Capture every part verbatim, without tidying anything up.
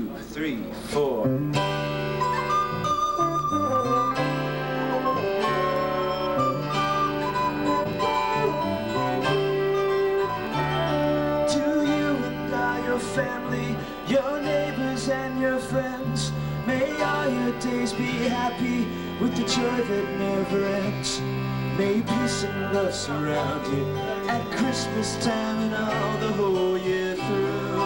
two, three, four. Family, your neighbors and your friends, may all your days be happy with the joy that never ends. May peace and love surround you at Christmas time and all the whole year through.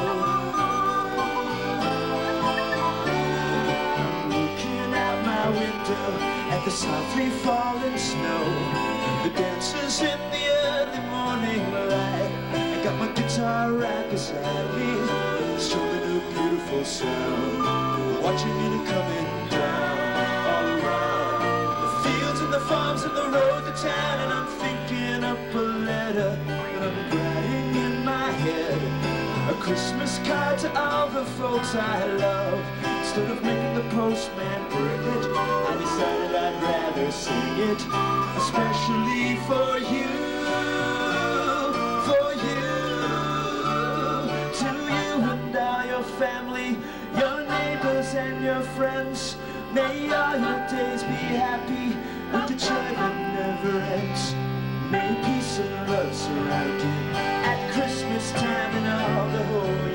I'm looking out my window at the softly falling snow, the dancers in the early morning light. I got my guitar right beside me, strumming a beautiful sound, watching it coming down all around the fields and the farms and the road to town. And I'm thinking up a letter that I'm writing in my head, a Christmas card to all the folks I love. Instead of making the postman bring it, I decided I'd rather sing it, especially for you. Family, your neighbors and your friends, may all your days be happy with the joy that never ends. May peace and love surround you at Christmas time and all the whole